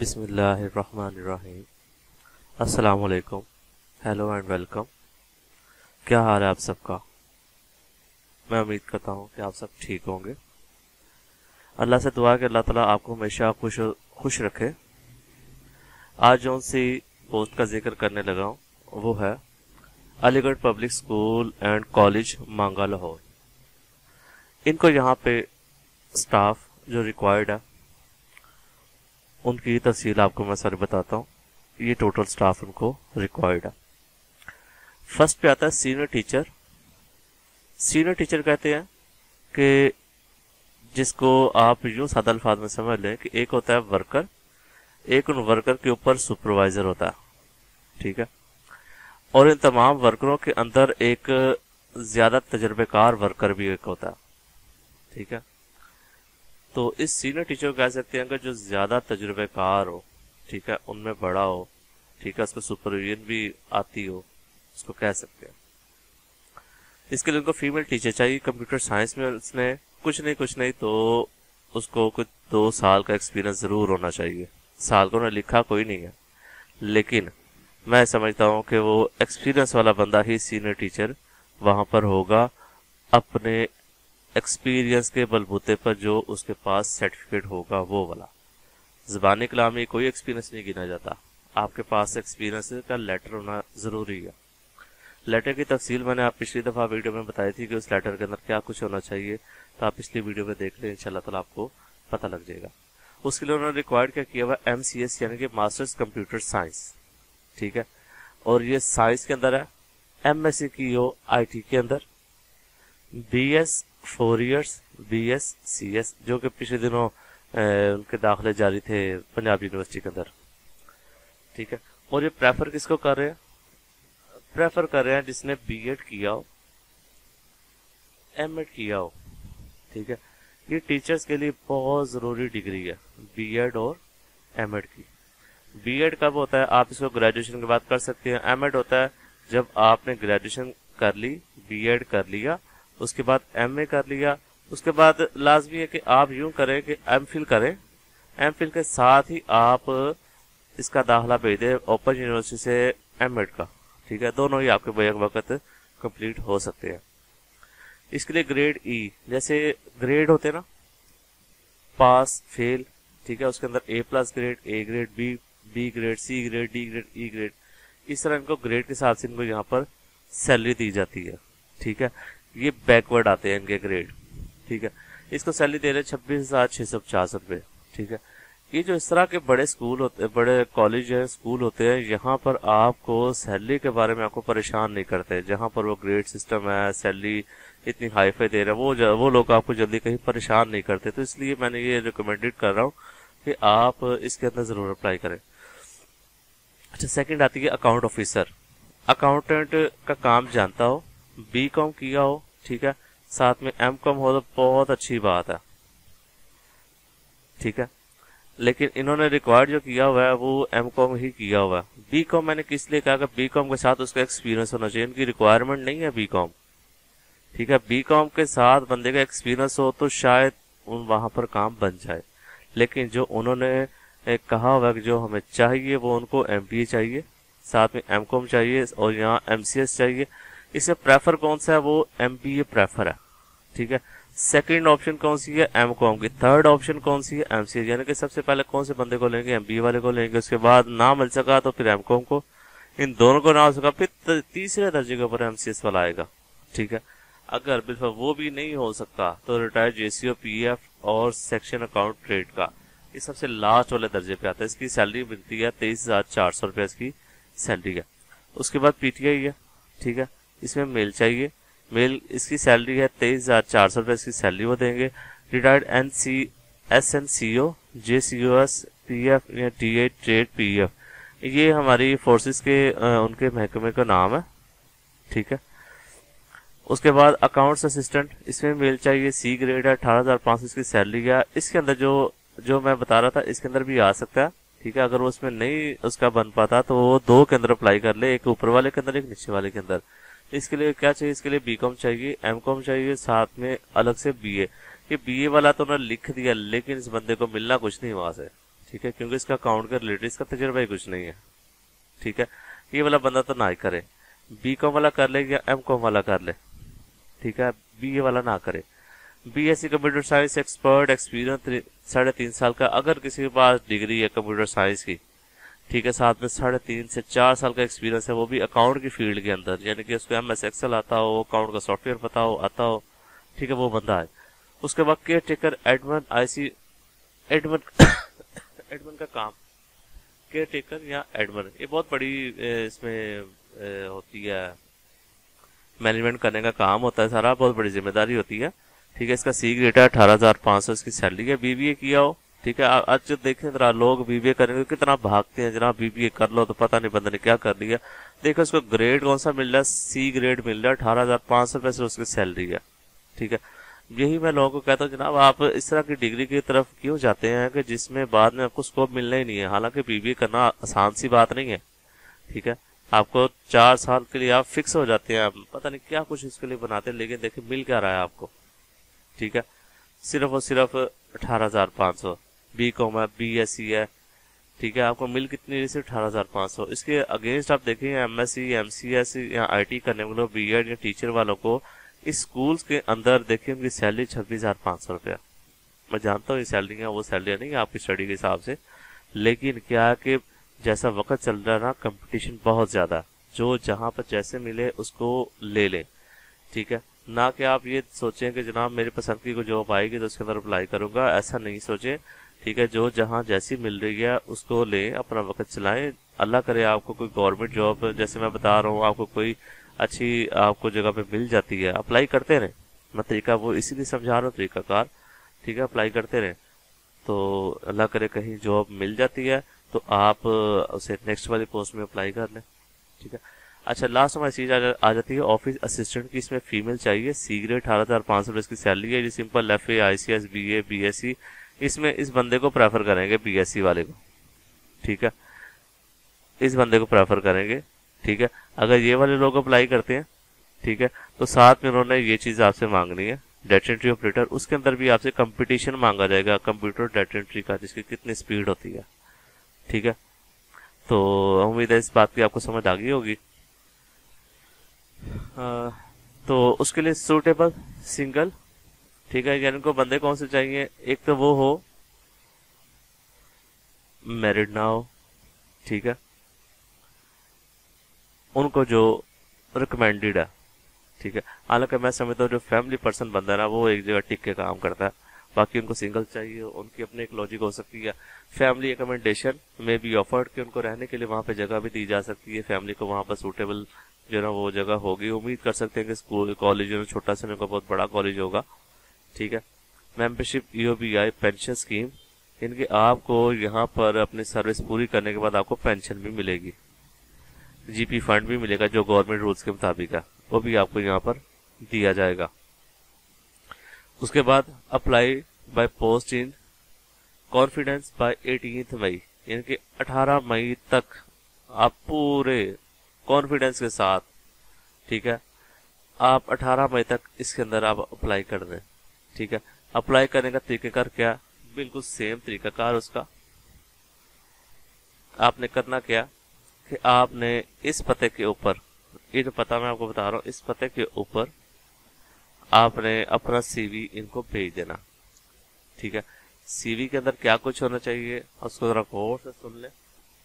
बिस्मिल्लाहिर्रहमानिर्रहीम। अस्सलाम वालेकुम। Hello and welcome. क्या हाल है आप सबका? मैं उम्मीद करता हूँ कि आप सब ठीक होंगे। अल्लाह से दुआ है कि अल्लाह ताला आपको हमेशा खुश रखे। आज जो सी पोस्ट का जिक्र करने लगा हूँ वो है Aligarh public school and college Manga Lahore. इनको यहाँ पे स्टाफ जो रिक्वायर्ड है उनकी तफसील आपको मैं सारी बताता हूँ। ये टोटल स्टाफ उनको रिक्वायर्ड है। फर्स्ट पे आता है सीनियर टीचर। सीनियर टीचर कहते हैं कि जिसको आप यूं सादा अल्फाज में समझ लें कि एक होता है वर्कर, एक उन वर्कर के ऊपर सुपरवाइजर होता है, ठीक है। और इन तमाम वर्करों के अंदर एक ज्यादा तजर्बेकार वर्कर भी एक होता है, ठीक है। तो इस सीनियर टीचर को कह सकते हैं कि जो ज्यादा तजुर्बेकार हो, ठीक है, उनमें बड़ा हो, ठीक है, उसको सुपरविजन भी आती हो, उसको कह सकते हैं। इसके लिए उनको फीमेल टीचर चाहिए। कंप्यूटर साइंस में उसने कुछ नहीं तो उसको कुछ 2 साल का एक्सपीरियंस जरूर होना चाहिए। साल को उन्होंने लिखा कोई नहीं है, लेकिन मैं समझता हूँ कि वो एक्सपीरियंस वाला बंदा ही सीनियर टीचर वहां पर होगा, अपने एक्सपीरियंस के बलबूते पर जो उसके पास सर्टिफिकेट होगा वो वाला। ज़बानी कलाम में कोई एक्सपीरियंस नहीं गिना जाता। आपके पास एक्सपीरियंस का लेटर होना जरूरी है। लेटर की तफसील मैंने आप पिछली दफ़ा वीडियो में बताई थी कि उस लेटर के अंदर क्या कुछ होना चाहिए, तो आप पिछली वीडियो में देख लें, इंशाल्लाह ताला आपको पता लग जाएगा। उसके लिए उन्होंने रिक्वायर्ड क्या किया हुआ, MCS यानी कि मास्टर्स कंप्यूटर साइंस, ठीक है। और ये साइंस के अंदर है। MSc की हो IT के अंदर, BS 4 years BS CS जो कि पिछले दिनों उनके दाखिले जारी थे पंजाब यूनिवर्सिटी के अंदर, ठीक है। और ये प्रेफर किसको कर रहे हैं? प्रेफर कर रहे हैं जिसने B.Ed किया हो, M.Ed किया हो, ठीक है। ये टीचर्स के लिए बहुत जरूरी डिग्री है, B.Ed और M.Ed की। B.Ed कब होता है? आप इसको ग्रेजुएशन के बाद कर सकते हैं। M.Ed होता है जब आपने ग्रेजुएशन कर ली, B.Ed कर लिया, उसके बाद MA कर लिया, उसके बाद लाजमी है कि आप यूं करें कि MPhil करें। MPhil के साथ ही आप इसका दाखिला भेज दें ओपन यूनिवर्सिटी से M.Ed का, ठीक है। दोनों ही आपके बैक वक्त कंप्लीट हो सकते हैं। इसके लिए ग्रेड E, जैसे ग्रेड होते हैं ना, पास फेल, ठीक है, उसके अंदर A+ grade, A grade, B grade, C grade, D grade, E grade, इस तरह इनको ग्रेड के हिसाब से इनको यहाँ पर सैलरी दी जाती है, ठीक है। ये बैकवर्ड आते हैं इनके ग्रेड, ठीक है। इसको सैलरी दे रहे हैं 26,650 रुपये, ठीक है। ये जो इस तरह के बड़े स्कूल होते, बड़े कॉलेज है, स्कूल होते हैं, यहाँ पर आपको सैलरी के बारे में आपको परेशान नहीं करते। जहाँ पर वो ग्रेड सिस्टम है, सैलरी इतनी हाई फाई दे रहे हैं, वो लोग आपको जल्दी कहीं परेशान नहीं करते। तो इसलिए मैंने ये रिकमेंडेड कर रहा हूँ कि आप इसके अंदर जरूर अप्लाई करें। अच्छा, सेकंड आती है अकाउंट ऑफिसर। अकाउंटेंट का काम जानता हो, B.Com किया हो, ठीक है, साथ में M.Com हो तो बहुत अच्छी बात है, ठीक है। लेकिन इन्होंने रिक्वायर्ड जो किया हुआ है वो M.Com ही किया हुआ है। B.Com मैंने किस लिए कहा कि B.Com के साथ उसका एक्सपीरियंस होना चाहिए। इनकी रिक्वायरमेंट नहीं है B.Com, ठीक है। B.Com के साथ बंदे का एक्सपीरियंस हो तो शायद वहां पर काम बन जाए, लेकिन जो उन्होंने कहा हुआ कि जो हमें चाहिए वो उनको MBA चाहिए, साथ में M.Com चाहिए और यहाँ MCS चाहिए। इसे प्रेफर कौन सा है? वो MBA प्रेफर है, ठीक है। सेकंड ऑप्शन कौन सी है? M.Com की। थर्ड ऑप्शन कौन सी है? MCS। यानी कि सबसे पहले कौन से बंदे को लेंगे? MBA वाले को लेंगे, उसके बाद ना मिल सका तो फिर M.Com को, इन दोनों को ना हो सका फिर तीसरे दर्जे के ऊपर MCS वाला आएगा, ठीक है। अगर बिल्कुल वो भी नहीं हो सकता तो रिटायर्ड JCO PF और सेक्शन अकाउंट ट्रेड का, ये सबसे लास्ट वाले दर्जे पे आता है। इसकी सैलरी मिलती है 23,400 रुपये इसकी सैलरी है। उसके बाद PTI है, ठीक है, इसमें मेल चाहिए। मेल इसकी सैलरी है 23,400 रुपये इसकी सैलरी वो देंगे। रिटायर्ड SNCO JCOS PF या TA ट्रेड PF, ये हमारी फोर्सेस के उनके महकमे का नाम है, ठीक है। उसके बाद अकाउंट्स असिस्टेंट, इसमें मेल चाहिए, C ग्रेड है, 18,500 इसकी सैलरी है। इसके अंदर जो मैं बता रहा था इसके अंदर भी आ सकता है, ठीक है। अगर वो उसमें नहीं उसका बन पाता तो वो 2 के अंदर अप्लाई कर ले, एक ऊपर वाले के अंदर, एक नीचे वाले के अंदर। इसके लिए क्या चाहिए? इसके लिए B.Com चाहिए, M.Com चाहिए, साथ में अलग से BA। ये BA वाला तो उन्होंने लिख दिया, लेकिन इस बंदे को मिलना कुछ नहीं वहां से, ठीक है, क्योंकि इसका अकाउंट के रिलेटेड इसका तजुर्बा ही कुछ नहीं है। ठीक है, ये वाला बंदा तो ना ही करे, बी कॉम वाला कर ले या एम कॉम वाला कर ले। ठीक है, बी ए वाला ना करे। BSc computer science expert experience 3.5 साल का, अगर किसी के पास डिग्री है कंप्यूटर साइंस की, ठीक है, साथ में 3.5 से 4 साल का एक्सपीरियंस है, वो भी अकाउंट की फील्ड के अंदर, यानी कि उसको एमएस एक्सेल आता हो, अकाउंट का सॉफ्टवेयर पता हो, आता हो, ठीक है, वो बंदा है। उसके बाद caretaker admin IC admin admin का काम, केयर टेकर या एडमिन, ये बहुत बड़ी इसमें होती है, मैनेजमेंट करने का काम होता है सारा, बहुत बड़ी जिम्मेदारी होती है। ठीक है, इसका सी ग्रेड है, 18,500 इसकी सैलरी है, बीबीए किया हो। ठीक है, आज जो देखें जरा लोग बीबीए करेंगे कितना भागते हैं, जनाब बीबीए कर लो, तो पता नहीं बंदे ने क्या कर लिया। देखो उसको ग्रेड कौन सा मिल रहा है, सी ग्रेड मिल रहा है, 18,500 रुपये से उसकी सैलरी है। ठीक है, यही मैं लोगों को कहता हूँ, जनाब आप इस तरह की डिग्री की तरफ क्यों जाते हैं कि जिसमें बाद में आपको स्कोप मिलना ही नहीं है। हालांकि बीबीए करना आसान सी बात नहीं है। ठीक है, आपको 4 साल के लिए आप फिक्स हो जाते हैं, आप पता नहीं क्या कुछ इसके लिए बनाते हैं, लेकिन देखिए मिल क्या रहा है आपको। ठीक है, सिर्फ और सिर्फ 18,500, बी कॉम है, बीएससी है। ठीक है, आपको मिल कितनी रही, सिर्फ 18,500। इसके अगेंस्ट आप देखें एमएससी एमसीएस या आईटी करने वालों, बीएड या टीचर वालों को इस स्कूल्स के अंदर देखिए उनकी सैलरी 26,500 रुपया। मैं जानता हूँ ये सैलरी है, वो सैलरी नहीं है आपकी स्टडी के हिसाब से, लेकिन क्या है कि जैसा वक्त चल रहा है ना, कंपटीशन बहुत ज्यादा है, जो जहां पर जैसे मिले उसको ले ले। ठीक है, ना कि आप ये सोचें कि जनाब मेरी पसंद की कोई जॉब आएगी तो उसके अंदर अप्लाई करूंगा, ऐसा नहीं सोचें। ठीक है, जो जहां जैसी मिल रही है उसको ले, अपना वक्त चलाएं। अल्लाह करे आपको कोई गवर्नमेंट जॉब, जैसे मैं बता रहा हूँ, आपको कोई अच्छी आपको जगह पे मिल जाती है, अप्लाई करते रहें। मैं तरीका वो इसीलिए समझा रहा हूँ, तरीकाकार। ठीक है, अप्लाई करते रहें, तो अल्लाह करे कहीं जॉब मिल जाती है तो आप उसे नेक्स्ट वाली पोस्ट में अप्लाई कर लें। ठीक है, अच्छा लास्ट हमारी चीज आ जाती है ऑफिस असिस्टेंट की। इसमें फीमेल चाहिए, सी ग्रेड, 18,500 रुपये इसकी सैलरी है। ये simple FA, ICS, BA, BSc, इसमें इस बंदे को प्रेफर करेंगे, बीएससी वाले को। ठीक है, इस बंदे को प्रेफर करेंगे। ठीक है, अगर ये वाले लोग अप्लाई करते हैं, ठीक है, तो साथ में उन्होंने ये चीज आपसे मांगनी है, डेटा एंट्री ऑपरेटर। उसके अंदर भी आपसे कंपटीशन मांगा जाएगा कंप्यूटर डेटा एंट्री का, जिसकी कितनी स्पीड होती है। ठीक है, तो उम्मीद है इस बात की आपको समझ आ गई होगी। तो उसके लिए सूटेबल सिंगल, ठीक है, यानी को बंदे कौन से चाहिए, एक तो वो हो मैरिड ना हो। ठीक है, उनको जो रिकमेंडेड है। ठीक है, हालांकि मैं समझता हूँ जो फैमिली पर्सन बंदा है ना, वो एक जगह टिक के काम करता है। बाकी उनको सिंगल चाहिए, उनकी अपनी एक लॉजिक हो सकती है। फैमिली अकोमोडेशन में भी ऑफर्ड कि उनको रहने के लिए वहां पे जगह भी दी जा सकती है, फैमिली को वहां पर सूटेबल जो ना वो जगह होगी। उम्मीद कर सकते हैं कि स्कूल कॉलेज जो छोटा सा उनका बहुत बड़ा कॉलेज होगा। ठीक है, मेंबरशिप, ईओबीआई, पेंशन स्कीम, इनके आपको यहाँ पर अपनी सर्विस पूरी करने के बाद आपको पेंशन भी मिलेगी, जीपी फंड भी मिलेगा जो गवर्नमेंट रूल्स के मुताबिक है, वो भी आपको यहाँ पर दिया जाएगा। उसके बाद apply by post in confidence by 18 मई, यानी कि 18 मई तक आप पूरे कॉन्फिडेंस के साथ, ठीक है, आप 18 मई तक इसके अंदर आप अप्लाई कर दें। ठीक है, अप्लाई करने का तरीकाकार क्या, बिल्कुल सेम तरीकाकार उसका। आपने करना क्या कि आपने इस पते के ऊपर, ये जो पता मैं आपको बता रहा हूँ, इस पते के ऊपर आपने अपना सीवी इनको भेज देना। ठीक है, सीवी के अंदर क्या कुछ होना चाहिए उसको जरा गौर से सुन ले।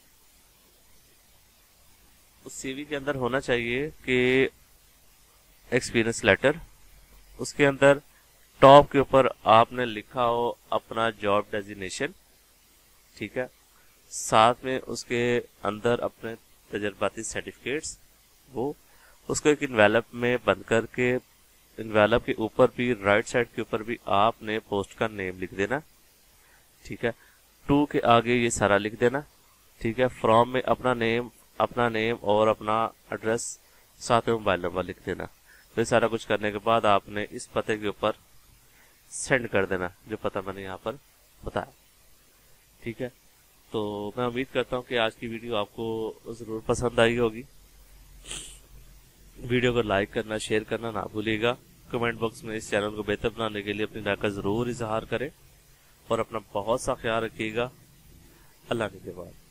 उस सीवी के अंदर होना चाहिए कि एक्सपीरियंस लेटर, उसके अंदर टॉप के ऊपर आपने लिखा हो अपना जॉब डेजिग्नेशन। ठीक है, साथ में उसके अंदर अपने तजर्बाती सर्टिफिकेट्स, वो उसको एक इन्वेलप में बंद करके, इन्वेलप के ऊपर भी राइट साइड के ऊपर भी आपने पोस्ट का नेम लिख देना। ठीक है, टू के आगे ये सारा लिख देना। ठीक है, फ्रॉम में अपना नेम और अपना एड्रेस, साथ में मोबाइल नंबर लिख देना। तो ये सारा कुछ करने के बाद आपने इस पते के ऊपर सेंड कर देना, जो पता मैंने यहाँ पर बताया। ठीक है, तो मैं उम्मीद करता हूँ कि आज की वीडियो आपको जरूर पसंद आई होगी। वीडियो को लाइक करना, शेयर करना ना भूलिएगा। कमेंट बॉक्स में इस चैनल को बेहतर बनाने के लिए अपनी राय का जरूर इजहार करें और अपना बहुत सा ख्याल रखिएगा। अल्लाह ने के बाद।